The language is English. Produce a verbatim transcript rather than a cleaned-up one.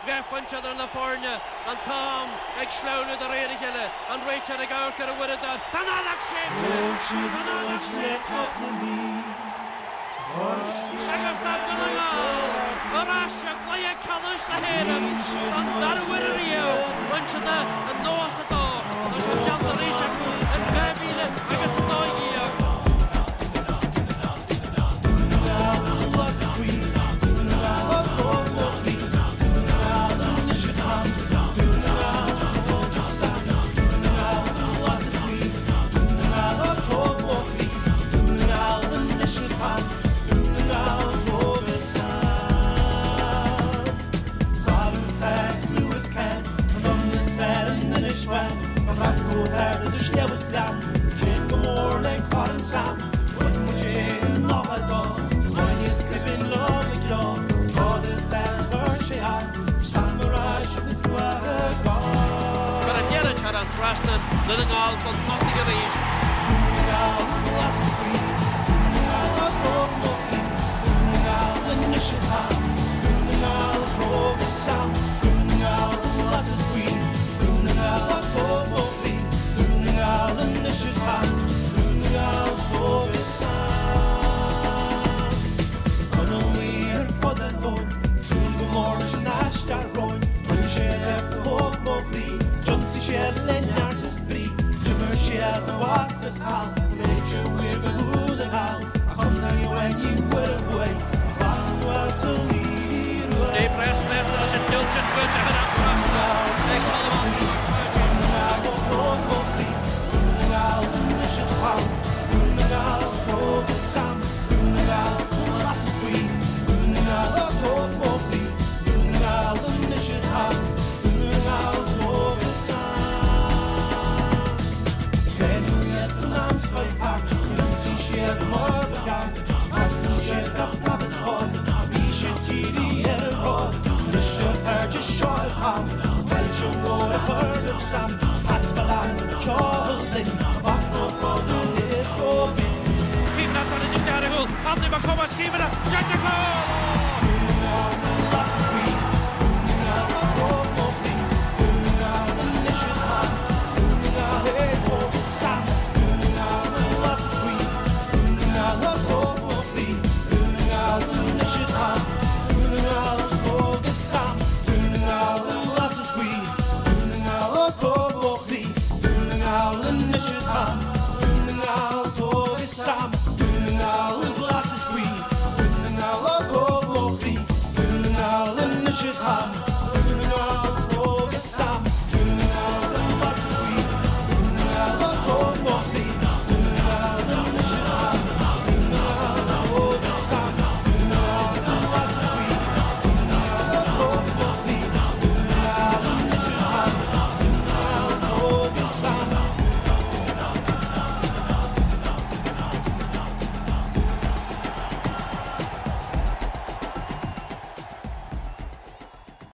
Gafancha ar na fórne an Tom ag sleúna a réir eile an réite ag ácar a bhuiad a Gconallach sin Gconallach le copna mí agus tá Gconallach arás a glaia canis na héireann an dar a bhuiad a río manchada an nós atá tá sin deanta ríiseach an bheibhíle agus an náigío Glas Agus Buí Sam, what would you know about? Swing is clipping low and glow. All the sands are she had. Samurai should do a god. But I get it, had a thrust and Donegal was not to get east. Donegal, Glas Agus Buí. Donegal, Donegal, Donegal, the nation had. Donegal, Donegal, Sam. Donegal, Glas Agus Buí. Donegal, Donegal, Donegal, the nation had. Donegal, Donegal, Sam. Gonna wear for the bone. Soon the morning and ash that road. When you share the hope mokri. Johnson share Leonard is bree. Jimmer share the wasps hal. Make you wear the hood and hal. I come now you when you were away. Van was a lead away. They press left as it tilted good to have that cross. They call him on. Donegal, Donegal, Donegal, the nation hal. Donegal, Donegal, Sam. Donegal, Glas Agus Buí. Donegal, Donegal, Donegal, the nation hal. Donegal, Donegal, Sam. Can you get some arms by heart? You see share the more began. I see share the promise hall. We should giri er road. The should her just short ham. Well you know the bird of Sam. Hats balan, Colin. Back up for the let's go. Keep that on in the Haroos. Have they become a team